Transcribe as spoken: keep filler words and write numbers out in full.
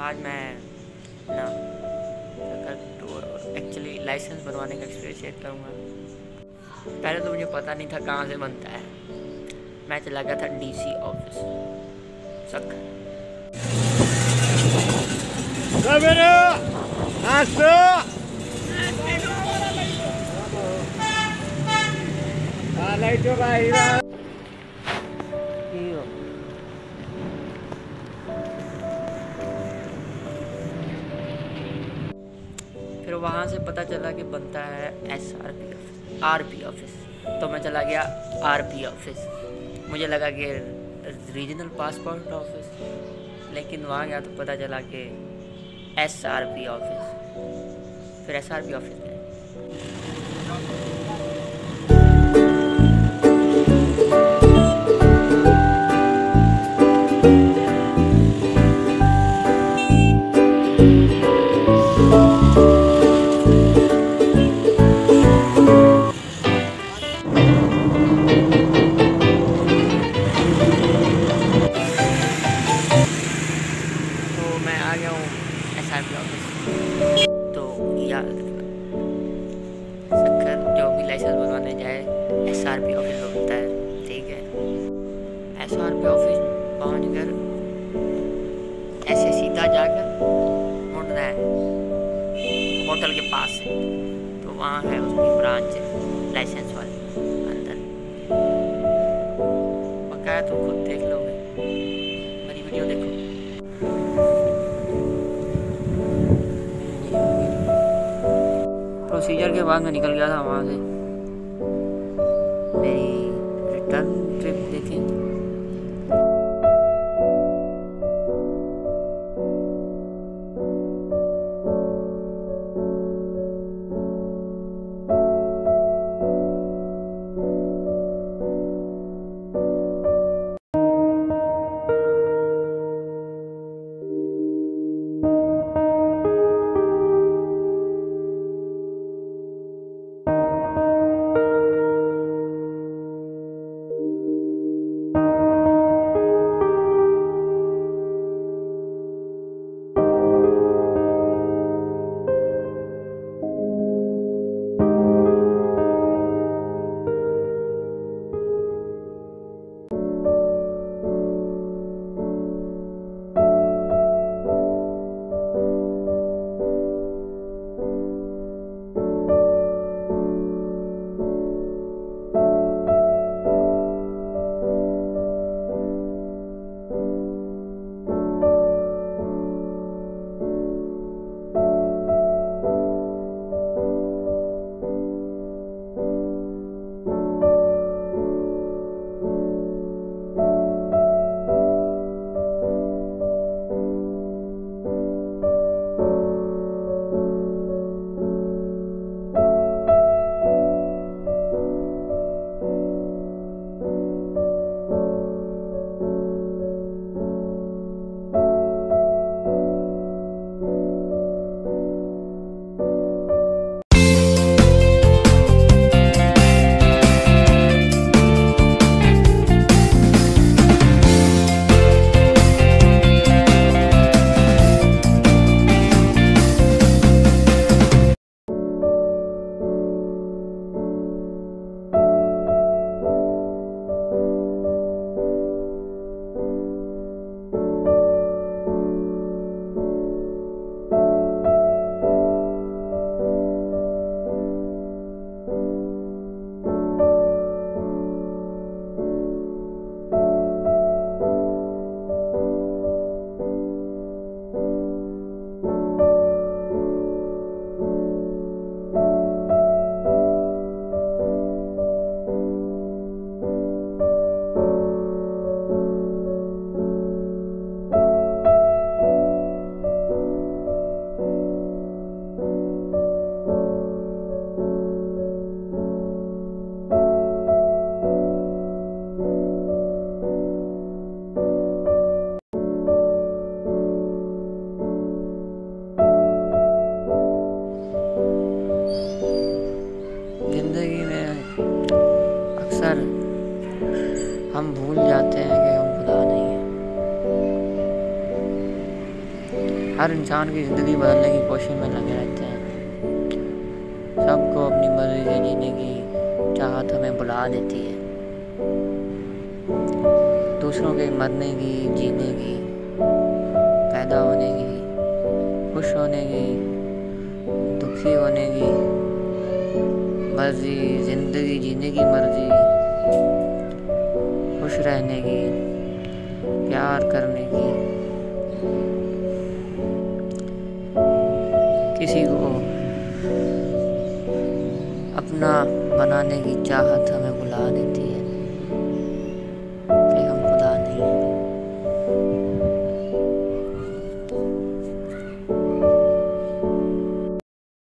आज मैं ना टूर एक्चुअली लाइसेंस बनवाने का एक्सपीरियंस शेयर करूँगा। पहले तो मुझे पता नहीं था कहाँ से बनता है। मैं चला गया था डीसी ऑफिस सक्खर। फिर वहाँ से पता चला कि बनता है S R P office, R P office. तो मैं चला गया आर पी ऑफिस। मुझे लगा कि रीजनल पासपोर्ट ऑफिस, लेकिन वहाँ गया तो पता चला कि एस आर पी ऑफिस। फिर एस आर पी ऑफिस गए। मैं आ गया हूँ एस आर पी ऑफिस। तो याद रखना, सक्खर जो भी लाइसेंस बनवाने जाए एस आर पी ऑफिस होता है, ठीक है। एस आर पी ऑफिस पहुँच कर ऐसे सीधा जाकर मुड़ना है होटल के पास से, तो वहाँ है उसकी ब्रांच है लाइसेंस वाली अंदर। बकाया तुम खुद देख लोगे, मेरी वीडियो देखो। प्रोसीजर के बाद मैं निकल गया था वहाँ से। मेरी रिटर्न ट्रिप देखें। हर इंसान की ज़िंदगी बदलने की कोशिश में लगे रहते हैं। सबको अपनी मर्जी से जीने की चाहत हमें बुला देती है। दूसरों के मरने की, जीने की, पैदा होने की, खुश होने की, दुखी होने की मर्जी, ज़िंदगी जीने की मर्जी, खुश रहने की, प्यार करने की, किसी को अपना बनाने की चाहत हमें बुला देती है।